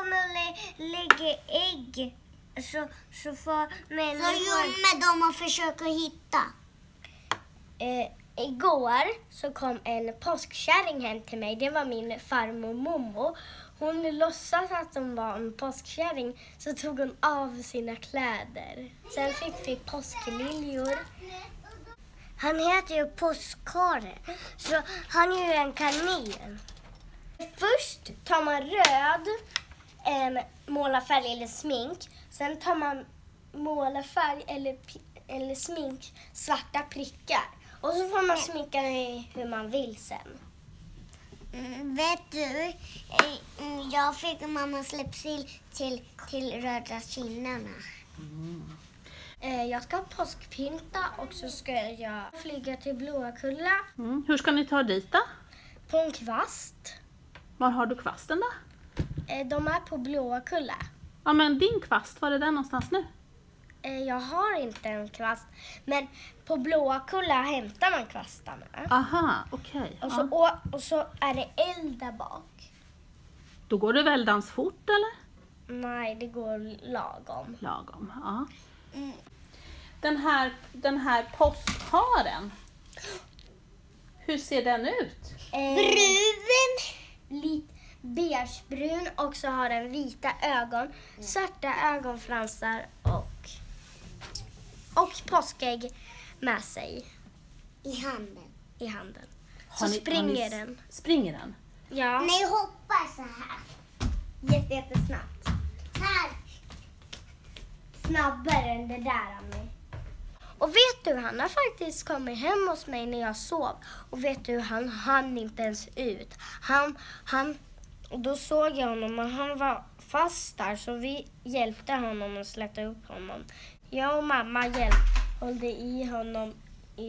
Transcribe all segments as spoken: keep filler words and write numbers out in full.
kommer lä lägga ägg. Så, så får människor... Så gömmer de och försöker hitta. Eh, igår så kom en påskkärring hem till mig. Det var min farmor Momo. Hon låtsas att hon var en påskkärring, så tog hon av sina kläder. Sen fick vi påskliljor. Han heter ju Påskhare, så han är ju en kanin. Först tar man röd, eh, målarfärg eller smink. Sen tar man målarfärg eller, eller smink, svarta prickar. Och så får man sminka det hur man vill sen. Mm, vet du, jag fick mamma släppsil till, till röda kinderna. Mm. Jag ska påskpynta och så ska jag flyga till Blåkulla. Mm. Hur ska ni ta dit då? På en kvast. Var har du kvasten då? De är på Blåkulla. Ja, men din kvast, var är den någonstans nu? Jag har inte en kvast, men på Blåkulla hämtar man kvastarna. Aha, okej. Okay. Och, så, och, och så är det eld där bak. Då går det väldans fort, eller? Nej, det går lagom. Lagom, ja. Mm. Den här, den här påskharen, hur ser den ut? Eh, brun. Lite beigebrun, och så har den vita ögon, svarta ögonfransar och, och påskägg med sig. I handen. I handen. Har Så ni, springer ni, den. Springer den? Ja. Nej, hoppar så här. Jätte, jättesnabbt. Här. Snabbare än det där, Annie. Och vet du, han har faktiskt kommit hem hos mig när jag sov. Och vet du, han hann inte ens ut. Han, han, och då såg jag honom och han var fast där, så vi hjälpte honom att släta upp honom. Jag och mamma hjälpte, hållde i honom i...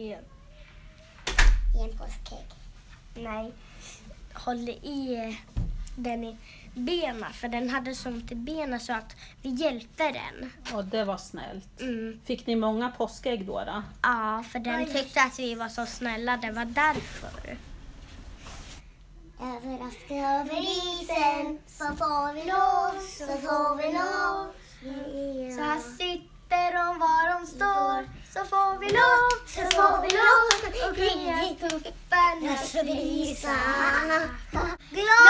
I en påskägg. Nej, hållde i den i benen, för den hade så ont i benen så att vi hjälpte den. Och det var snällt. Mm. Fick ni många påskägg då? då? Ja, för den tyckte att vi var så snälla, det var därför. Överraska över isen, så får vi lov, så får vi lov. Ja. Så här sitter de var de står, så får vi lov, så får vi lov. Och kring pupparna visa. Glad